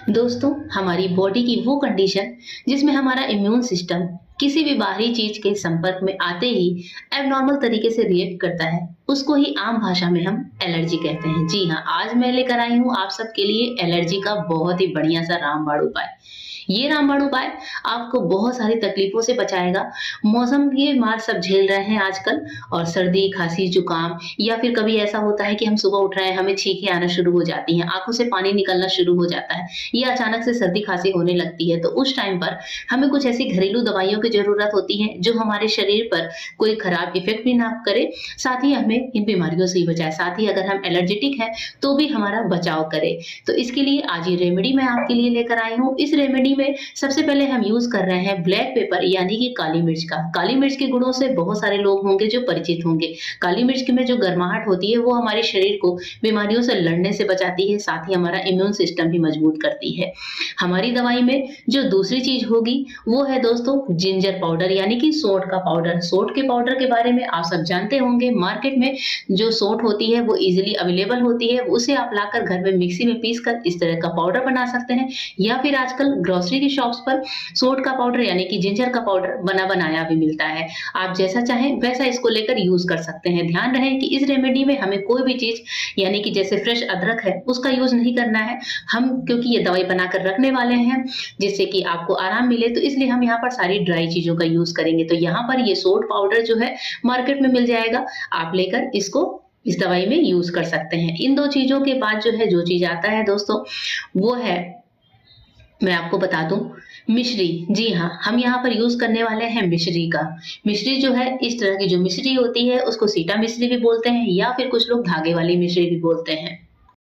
दोस्तों, हमारी बॉडी की वो कंडीशन जिसमें हमारा इम्यून सिस्टम किसी भी बाहरी चीज के संपर्क में आते ही एबनॉर्मल तरीके से रिएक्ट करता है, उसको ही आम भाषा में हम एलर्जी कहते हैं। जी हाँ, आज मैं लेकर आई हूँ आप सबके लिए एलर्जी का बहुत ही बढ़िया सा रामबाण उपाय। ये रामबाण उपाय आपको बहुत सारी तकलीफों से बचाएगा। मौसम ये मार सब झेल रहे हैं आजकल, और सर्दी, खांसी, जुकाम, या फिर कभी ऐसा होता है कि हम सुबह उठ रहे हैं, हमें छींकें आना शुरू हो जाती हैं, आँखों से पानी निकलना शुरू हो जाता है, या अचानक से सर्दी खांसी होने लगती है। तो उस टाइम पर हमें कुछ ऐसी घरेलू दवाइयों की ज़रूरत होती है जो हमारे शरीर पर कोई खराब इफ़ेक्ट भी ना करे, साथ ही हमें इन बीमारियों से ही बचाए। साथ ही अगर हम एलर्जेटिक हैं तो भी हमारा बचाव करे। तो इसके लिए आज ये रेमेडी मैं आपके लिए लेकर आई हूँ। इस रेमेडी में सबसे पहले हम यूज़ कर रहे हैं ब्लैक पेपर यानी कि काली मिर्च का। काली मिर्च के गुणों से बहुत सारे लोग होंगे जो परिचित होंगे। काली मिर्च की में जो गर्माहट होती है वो हमारे शरीर को बीमारियों से लड़ने से बचाती है, साथ ही हमारा इम्यून सिस्टम भी मजबूत करती है। हमारी दवाई में जो दूसरी चीज़ होगी वो है दोस्तों जिंजर पाउडर यानी कि सोंठ का पाउडर। सोंठ के पाउडर के बारे में आप सब जानते होंगे। मार्केट में जो सोंठ होती है वो ईज़िली अवेलेबल होती है। उसे आप लाकर घर में मिक्सी में पीस कर इस तरह का पाउडर बना सकते हैं, या फिर आजकल ग्रोसरी की शॉप्स पर सोंठ का पाउडर यानी कि जिंजर का पाउडर बना बनाया भी मिलता है। आप जैसा चाहें वैसा इसको लेकर यूज़ कर सकते हैं। ध्यान रहे कि इस रेमेडी में हमें कोई भी चीज़ यानी कि जैसे फ्रेश अदरक है उसका यूज़ नहीं करना है। हम क्योंकि ये दवाई बनाकर रखने वाले हैं जिससे कि आपको आराम मिले, तो इसलिए हम यहाँ पर सारी ड्राई चीज़ों का यूज़ करेंगे। तो यहाँ पर ये सोंठ पाउडर जो है मार्केट में मिल जाएगा, आप लेकर इसको इस दवाई में यूज़ कर सकते हैं। इन 2 चीज़ों के बाद जो है जो चीज़ आता है दोस्तों वो है, मैं आपको बता दूँ, मिश्री। जी हाँ, हम यहाँ पर यूज़ करने वाले हैं मिश्री का। मिश्री जो है इस तरह की जो मिश्री होती है उसको सीटा मिश्री भी बोलते हैं, या फिर कुछ लोग धागे वाली मिश्री भी बोलते हैं।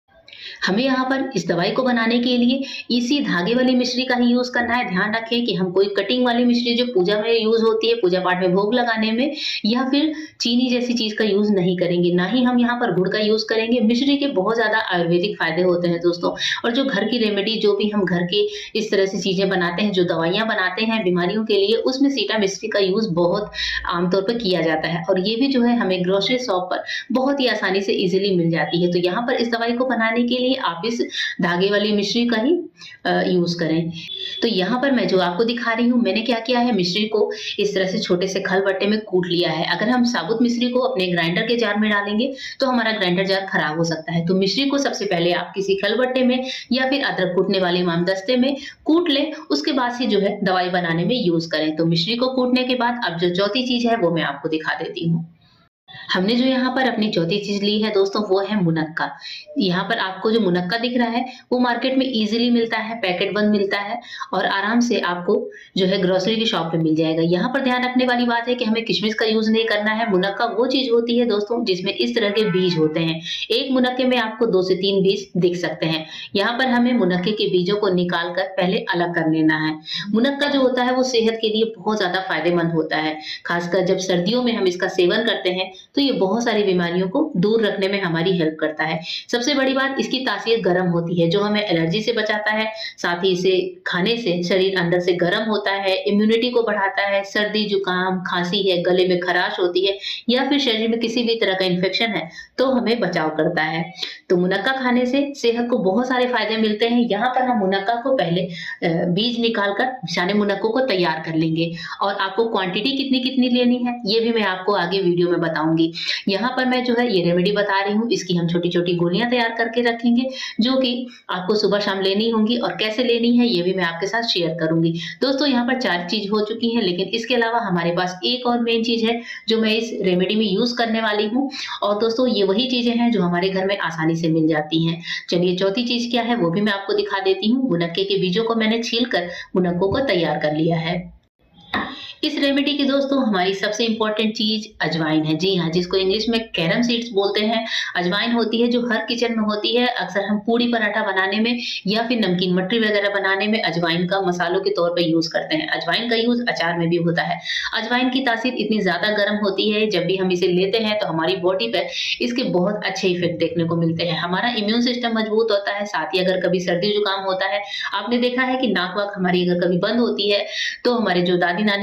हमें यहाँ पर इस दवाई को बनाने के लिए इसी धागे वाली मिश्री का ही यूज़ करना है। ध्यान रखें कि हम कोई कटिंग वाली मिश्री जो पूजा में यूज़ होती है, पूजा पाठ में भोग लगाने में, या फिर चीनी जैसी चीज़ का यूज़ नहीं करेंगे। ना ही हम यहाँ पर गुड़ का यूज़ करेंगे। मिश्री के बहुत ज़्यादा आयुर्वेदिक फ़ायदे होते हैं दोस्तों, और जो घर की रेमेडी जो भी हम घर के इस तरह से चीज़ें बनाते हैं, जो दवाइयाँ बनाते हैं बीमारियों के लिए, उसमें सीटा मिश्री का यूज़ बहुत आमतौर पर किया जाता है, और ये भी जो है हमें ग्रोसरी शॉप पर बहुत ही आसानी से ईज़िली मिल जाती है। तो यहाँ पर इस दवाई को बनाने के लिए आप इस धागे वाली मिश्री का ही यूज़ करें। तो यहाँ पर मैं जो आपको दिखा रही हूँ, मैंने क्या किया है, मिश्री को इस तरह से छोटे से खलबट्टे में कूट लिया है। अगर हम साबुत मिश्री को अपने ग्राइंडर के जार में डालेंगे तो हमारा ग्राइंडर जार खराब हो सकता है। तो मिश्री को सबसे पहले आप किसी खलबट्टे में या फिर अदरक कूटने वाले इमामदस्ते में कूट लें, उसके बाद से जो है दवाई बनाने में यूज़ करें। तो मिश्री को कूटने के बाद अब जो चौथी चीज़ है वो मैं आपको दिखा देती हूँ। हमने जो यहाँ पर अपनी चौथी चीज़ ली है दोस्तों वो है मुनक्का। यहाँ पर आपको जो मुनक्का दिख रहा है वो मार्केट में ईज़िली मिलता है, पैकेट बंद मिलता है, और आराम से आपको जो है ग्रोसरी की शॉप पे मिल जाएगा। यहाँ पर ध्यान रखने वाली बात है कि हमें किशमिश का यूज़ नहीं करना है। मुनक्का वो चीज़ होती है दोस्तों जिसमें इस तरह के बीज होते हैं। एक मुनक्के में आपको 2 से 3 बीज दिख सकते हैं। यहाँ पर हमें मुनक्के के बीजों को निकाल कर पहले अलग कर लेना है। मुनक्का जो होता है वो सेहत के लिए बहुत ज़्यादा फ़ायदेमंद होता है। खासकर जब सर्दियों में हम इसका सेवन करते हैं तो ये बहुत सारी बीमारियों को दूर रखने में हमारी हेल्प करता है। सबसे बड़ी बात, इसकी तासीर गर्म होती है जो हमें एलर्जी से बचाता है। साथ ही इसे खाने से शरीर अंदर से गर्म होता है, इम्यूनिटी को बढ़ाता है। सर्दी, जुकाम, खांसी है, गले में खराश होती है, या फिर शरीर में किसी भी तरह का इन्फेक्शन है तो हमें बचाव करता है। तो मुनक्का खाने से सेहत को बहुत सारे फायदे मिलते हैं। यहाँ पर हम मुनक्का को पहले बीज निकाल कर सारे मुनक्कों को तैयार कर लेंगे, और आपको क्वांटिटी कितनी कितनी लेनी है ये भी मैं आपको आगे वीडियो में बताऊंगी। यहाँ पर मैं जो है ये रेमेडी बता रही हूँ, इसकी हम छोटी-छोटी गोलियाँ तैयार करके रखेंगे जो कि आपको सुबह शाम लेनी होंगी, और कैसे लेनी है ये भी मैं आपके साथ शेयर करूँगी। दोस्तों, यहाँ पर 4 चीज़ हो चुकी हैं, लेकिन इसके अलावा हमारे पास एक और मेन चीज़ है जो मैं इस रेमेडी में यूज़ करने वाली हूँ, और दोस्तों ये वही चीज़ें हैं जो हमारे घर में आसानी से मिल जाती हैं। चलिए चौथी चीज़ क्या है वो भी मैं आपको दिखा देती हूँ। मुनक्के के बीजों को मैंने छील कर मुनक्कों को तैयार कर लिया है। इस रेमेडी की दोस्तों हमारी सबसे इम्पोर्टेंट चीज़ अजवाइन है। जी हाँ, जिसको इंग्लिश में कैरम सीड्स बोलते हैं। अजवाइन होती है जो हर किचन में होती है। अक्सर हम पूड़ी पराठा बनाने में या फिर नमकीन मटरी वगैरह बनाने में अजवाइन का मसालों के तौर पे यूज़ करते हैं। अजवाइन का यूज़ अचार में भी होता है। अजवाइन की तासीर इतनी ज़्यादा गर्म होती है, जब भी हम इसे लेते हैं तो हमारी बॉडी पे इसके बहुत अच्छे इफ़ेक्ट देखने को मिलते हैं। हमारा इम्यून सिस्टम मजबूत होता है। साथ ही अगर कभी सर्दी जुकाम होता है, आपने देखा है कि नाक वाक हमारी अगर कभी बंद होती है तो हमारे जो दादी नानी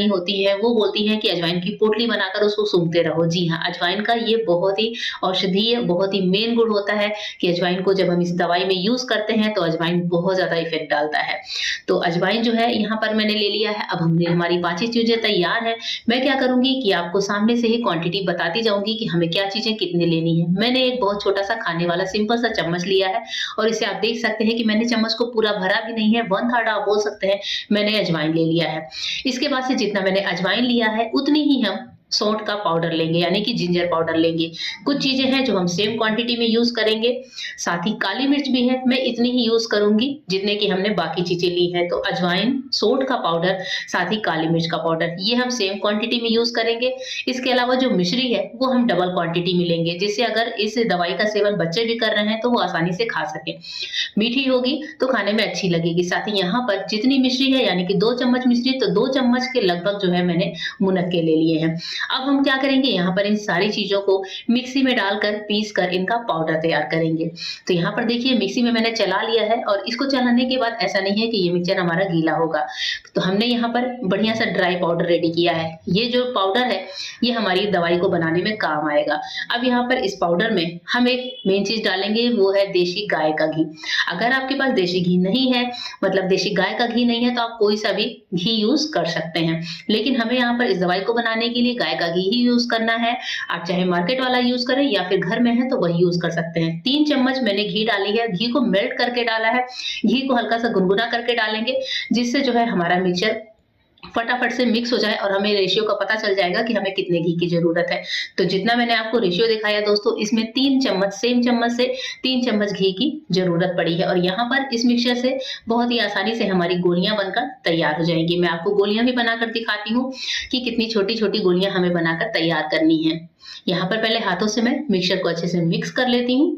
दादी-नानी होती है, वो बोलती हैं कि अजवाइन की पोटली बनाकर उसको सूंघते रहो। जी हाँ, अजवाइन का ये बहुत ही औषधीय, बहुत ही मेन गुण होता है कि अजवाइन को जब हम इस दवाई में यूज़ करते हैं, तो अजवाइन बहुत ज़्यादा इफ़ेक्ट डालता है। तो अजवाइन जो है यहाँ पर मैंने ले लिया है। अब हमने हमारी बाकी चीज़ें तैयार हैं। मैं क्या करूँगी कि आपको सामने से ही क्वांटिटी बताती जाऊँगी कि हमें क्या चीज़ें कितनी लेनी है। मैंने एक बहुत छोटा-सा खाने वाला सिंपल सा चम्मच लिया है और इसे आप देख सकते हैं कि मैंने चम्मच को पूरा भरा भी नहीं है, 1/3 आप बोल सकते हैं, मैंने अजवाइन ले लिया है। इसके बाद से जितना मैंने अजवाइन लिया है, उतनी ही हम सौंठ का पाउडर लेंगे, यानी कि जिंजर पाउडर लेंगे। कुछ चीज़ें हैं जो हम सेम क्वांटिटी में यूज़ करेंगे, साथ ही काली मिर्च भी है, मैं इतनी ही यूज़ करूँगी जितने की हमने बाकी चीज़ें ली हैं। तो अजवाइन, सौंठ का पाउडर, साथ ही काली मिर्च का पाउडर, ये हम सेम क्वांटिटी में यूज़ करेंगे। इसके अलावा जो मिश्री है, वो हम डबल क्वांटिटी में लेंगे, जिससे अगर इस दवाई का सेवन बच्चे भी कर रहे हैं, तो वो आसानी से खा सकें। मीठी होगी तो खाने में अच्छी लगेगी। साथ ही यहाँ पर जितनी मिश्री है, यानी कि 2 चम्मच मिश्री, तो 2 चम्मच के लगभग जो है मैंने मुनक्के ले लिए हैं। अब हम क्या करेंगे, यहाँ पर इन सारी चीज़ों को मिक्सी में डालकर पीस कर इनका पाउडर तैयार करेंगे। तो यहाँ पर देखिए मिक्सी में मैंने चला लिया है और इसको चलाने के बाद ऐसा नहीं है कि ये मिक्सचर हमारा गीला होगा। तो हमने यहाँ पर बढ़िया सा ड्राई पाउडर रेडी किया है। ये जो पाउडर है, ये हमारी दवाई को बनाने में काम आएगा। अब यहाँ पर इस पाउडर में हम एक मेन चीज़ डालेंगे, वो है देशी गाय का घी। अगर आपके पास देशी घी नहीं है, मतलब देशी गाय का घी नहीं है, तो आप कोई सा भी घी यूज़ कर सकते हैं। लेकिन हमें यहाँ पर इस दवाई को बनाने के लिए गाय का घी ही यूज़ करना है। आप चाहे मार्केट वाला यूज़ करें या फिर घर में है तो वही यूज़ कर सकते हैं। 3 चम्मच मैंने घी डाली है, घी को मेल्ट करके डाला है। घी को हल्का सा गुनगुना करके डालेंगे, जिससे जो है हमारा मिक्सचर फटाफट से मिक्स हो जाए और हमें रेशियो का पता चल जाएगा कि हमें कितने घी की ज़रूरत है। तो जितना मैंने आपको रेशियो दिखाया दोस्तों, इसमें 3 चम्मच, सेम चम्मच से 3 चम्मच घी की ज़रूरत पड़ी है। और यहाँ पर इस मिक्सचर से बहुत ही आसानी से हमारी गोलियाँ बनकर तैयार हो जाएँगी। मैं आपको गोलियाँ भी बनाकर दिखाती हूँ कि कितनी छोटी-छोटी गोलियाँ हमें बनाकर तैयार करनी है। यहाँ पर पहले हाथों से मैं मिक्सचर को अच्छे से मिक्स कर लेती हूँ।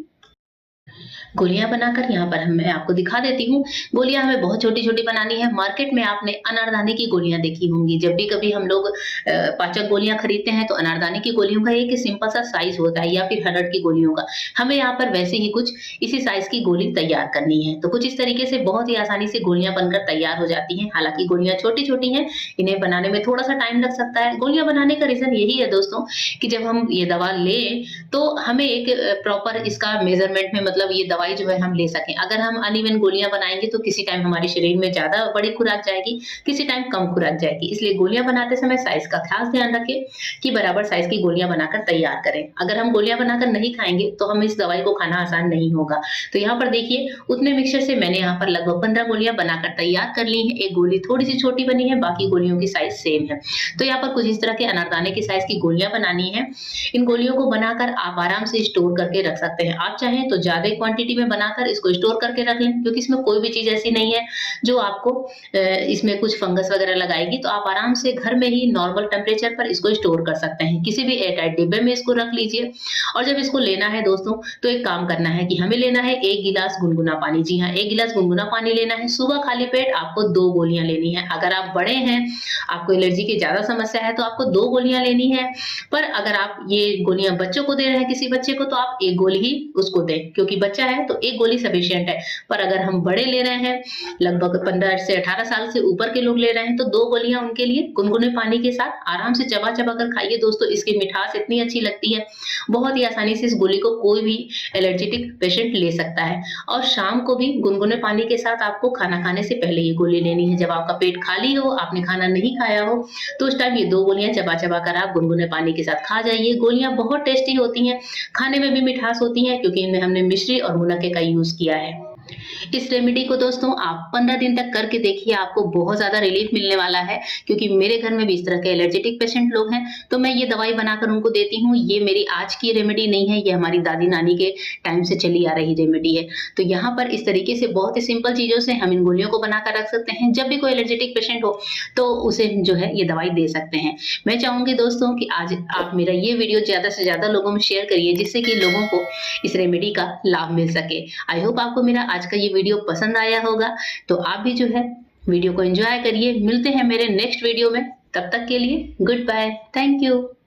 गोलियाँ बनाकर यहाँ पर मैं आपको दिखा देती हूँ। गोलियाँ हमें बहुत छोटी-छोटी बनानी है। मार्केट में आपने अनारदाने की गोलियाँ देखी होंगी। जब भी कभी हम लोग पाचक गोलियाँ खरीदते हैं, तो अनारदाने की गोलियों का एक सिंपल सा साइज़ होता है, या फिर हरड़ की गोलियों का। हमें यहाँ पर वैसे ही कुछ इसी साइज़ की गोली तैयार करनी है। तो कुछ इस तरीके से बहुत ही आसानी से गोलियाँ बनकर तैयार हो जाती हैं। हालाँकि गोलियाँ छोटी-छोटी हैं, इन्हें बनाने में थोड़ा-सा टाइम लग सकता है। गोलियाँ बनाने का रीज़न यही है दोस्तों कि जब हम ये दवा लें, तो हमें एक प्रॉपर इसका मेज़रमेंट में, मतलब ये दवाई जो है हम ले सकें। अगर हम अनइवन गोलियाँ बनाएँगे, तो किसी टाइम हमारे शरीर में ज़्यादा बड़ी खुराक जाएगी, किसी टाइम कम खुराक जाएगी। इसलिए गोलियाँ बनाते समय साइज़ का खास ध्यान रखें कि बराबर साइज़ की गोलियाँ बनाकर तैयार करें। अगर हम गोलियाँ बनाकर नहीं खाएँगे, तो हम इस दवाई को खाना आसान नहीं होगा। तो यहाँ पर देखिए, उतने मिक्सचर से मैंने यहाँ पर लगभग 15 गोलियाँ बनाकर तैयार कर ली हैं। एक गोली थोड़ी-सी छोटी बनी है, बाकी गोलियों की साइज़ सेम है। तो यहाँ पर कुछ इस तरह के अनारदाने की साइज़ की गोलियाँ बनानी है। इन गोलियों को बनाकर आप आराम से स्टोर करके रख सकते हैं। आप चाहें तो ज़्यादा क्वांटिटी में बनाकर इसको स्टोर करके रख लें, क्योंकि इसमें कोई भी चीज़ ऐसी नहीं है जो आपको इसमें कुछ फंगस वगैरह लगाएगी। तो आप आराम से घर में ही नॉर्मल टेम्परेचर पर इसको स्टोर कर सकते हैं। किसी भी एयरटाइट डिब्बे में इसको रख लीजिए। और जब इसको लेना है दोस्तों, तो एक काम करना है कि हमें लेना है 1 गिलास गुनगुना पानी। जी हाँ, 1 गिलास गुनगुना पानी लेना है। सुबह खाली पेट आपको 2 गोलियाँ लेनी है। अगर आप बड़े हैं, आपको एलर्जी की ज़्यादा समस्या है, तो आपको 2 गोलियाँ लेनी है। पर अगर आप ये गोलियाँ बच्चों को दे रहे हैं, किसी बच्चे को, तो आप 1 गोली ही उसको दें, क्योंकि बच्चा है तो 1 गोली सफिशिएंट है। पर अगर हम बड़े ले रहे हैं, लगभग 15 से 18 साल से ऊपर के लोग ले रहे हैं, तो 2 गोलियाँ उनके लिए गुनगुने पानी के साथ आराम से चबा-चबा कर खाइए दोस्तों। इसकी मिठास इतनी अच्छी लगती है, बहुत ही आसानी से इस गोली को कोई भी एलर्जेटिक पेशेंट ले सकता है। और शाम को भी गुनगुने पानी के साथ आपको खाना खाने से पहले ये गोली लेनी है। जब आपका पेट खाली हो, आपने खाना नहीं खाया हो, तो उस टाइम ये 2 गोलियाँ चबा-चबा कर आप गुनगुने पानी के साथ खा जाइए। गोलियाँ बहुत टेस्टी होती हैं, खाने में भी मिठास होती है, क्योंकि इनमें हमने मिश्री और मुनक्के का यूज़ किया है। इस रेमेडी को दोस्तों आप 15 दिन तक करके देखिए, आपको बहुत ज़्यादा रिलीफ मिलने वाला है। क्योंकि मेरे घर में भी इस तरह के एलर्जेटिक पेशेंट लोग हैं, तो मैं ये दवाई बनाकर उनको देती हूँ। ये मेरी आज की रेमेडी नहीं है, ये हमारी दादी-नानी के टाइम से चली आ रही रेमेडी है। तो यहाँ पर इस तरीके से बहुत ही सिंपल चीज़ों से हम इन गोलियों को बनाकर रख सकते हैं। जब भी कोई एलर्जेटिक पेशेंट हो, तो उसे जो है ये दवाई दे सकते हैं। मैं चाहूँगी दोस्तों कि आज आप मेरा ये वीडियो ज़्यादा से ज़्यादा लोगों में शेयर करिए, जिससे कि लोगों को इस रेमेडी का लाभ मिल सके। आई होप आपको मेरा आज का ये वीडियो पसंद आया होगा। तो आप भी जो है वीडियो को एंजॉय करिए। मिलते हैं मेरे नेक्स्ट वीडियो में, तब तक के लिए गुड बाय, थैंक यू।